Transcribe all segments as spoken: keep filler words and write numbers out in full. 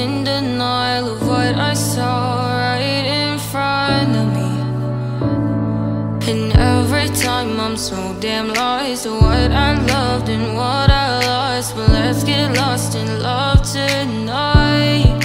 in denial of what I saw right in front of me. And every time I'm so damn lost to what I loved and what I lost. But let's get lost in love tonight.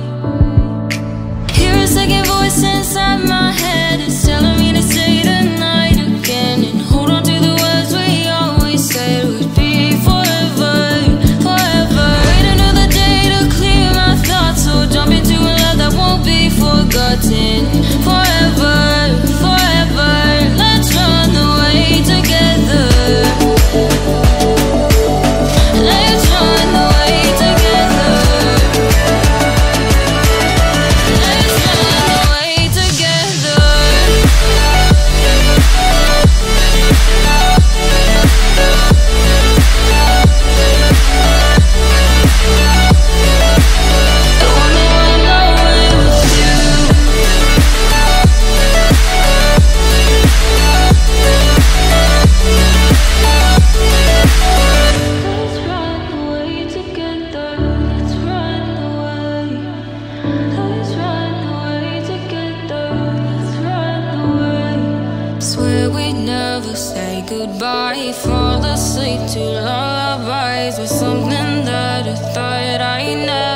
Hear a second voice inside my head, it's telling me to say tonight again, and hold on to the words we always said would be forever, forever. Wait another day to clear my thoughts, so jump into a love that won't be forgotten. Forever, forever, let's run away together. Let's run away together. Let's run away together. I wanna run away with you. Let's run away together. Let's run away. Let's run away together. Let's run away. Swear we'd never say goodbye. Fall asleep to lullabies with something that I thought I never